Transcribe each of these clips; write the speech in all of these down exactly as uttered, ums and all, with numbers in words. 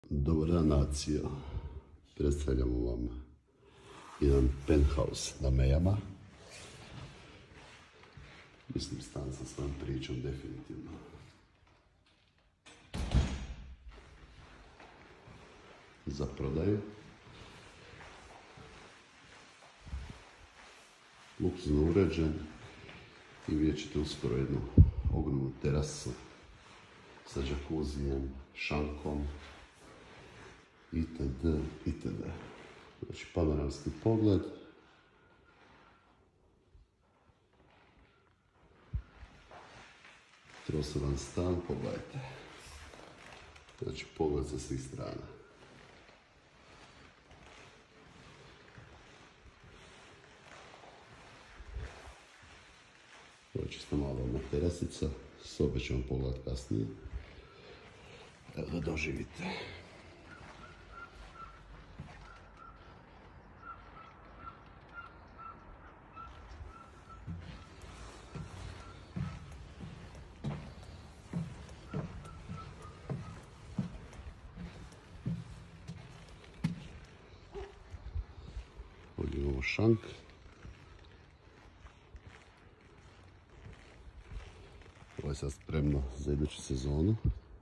Dobar dan, nacijo. Predstavljamo vam jedan penthouse na Mejama. Mislim, stan sa svojom pričom, definitivno. Za prodaju. Luksuzno uređen i vidjet ćete uskoro jednu ogromnu terasu sa džakuzijem, šankom, itd. itd. Znači, panoramski pogled. Trosoban stan, pogledajte. Znači, pogled sa svih strana. Ovo je čisto malo jedna terasica, sobe ćemo pogledati kasnije. Evo da doživite. Ovdje imamo šank. Ovo je sad spremno za iduću sezonu.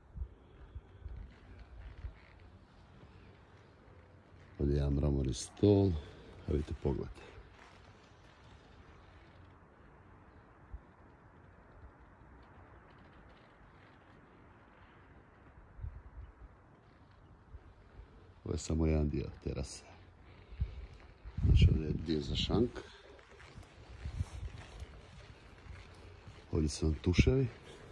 Ovdje je jedan mramorni stol, a vidite pogled. Ovo je samo jedan dio terase. Znači, ovdje je dio za šank. Ovdje su vam tuševi.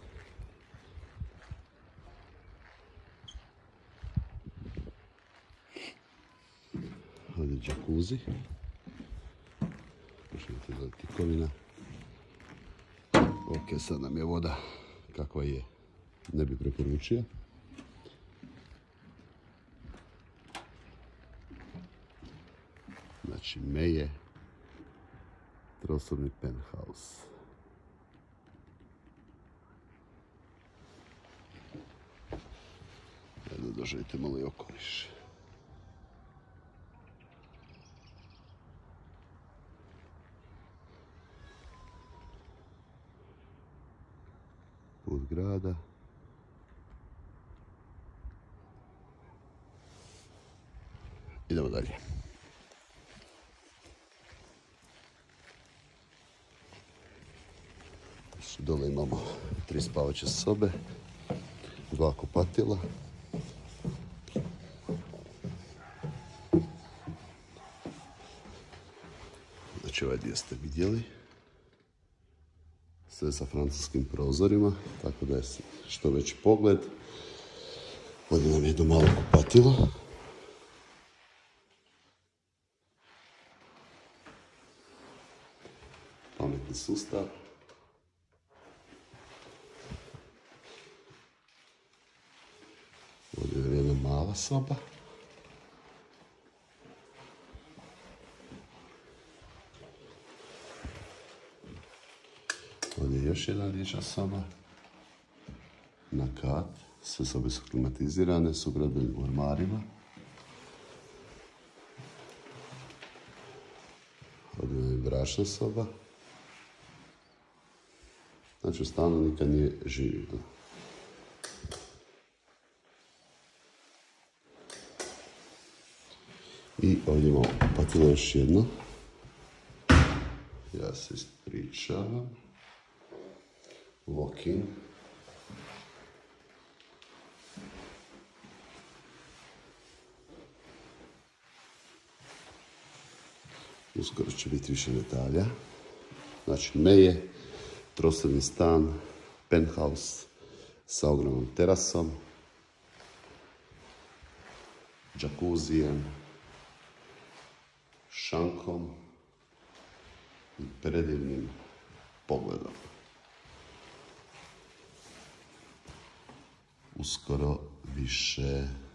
Ovdje je džakuzi. Možete gledati tikovina. Ok, sad nam je voda kakva je. Ne bi preporučio. Znači, Meje, trosobni penthouse. Da doživite malo i okoliš. Put grada. Idemo dalje. Dole imamo tri spavaće sobe, dva kupatila. Znači, ovaj dio ste vidjeli. Sve sa francuskim prozorima, tako da je što veći pogled. Ovdje nam je jedno malo kupatilo. Pametni sustav. Ovdje je jedna mala soba. Ovdje je još jedna dječja soba. Na kat. Sve sobe su klimatizirane, s ugrađenim ormarima. Ovdje je bračna soba. Znači, u stanu nikad nije živio. I ovdje imamo kupatilo još jedno. Ja se ispričavam. Walk-in. Uskoro će biti više detalja. Znači, Meje, trosobni stan, penthouse sa ogromnom terasom, džakuzijem, šankom i predivnim pogledom. Uskoro više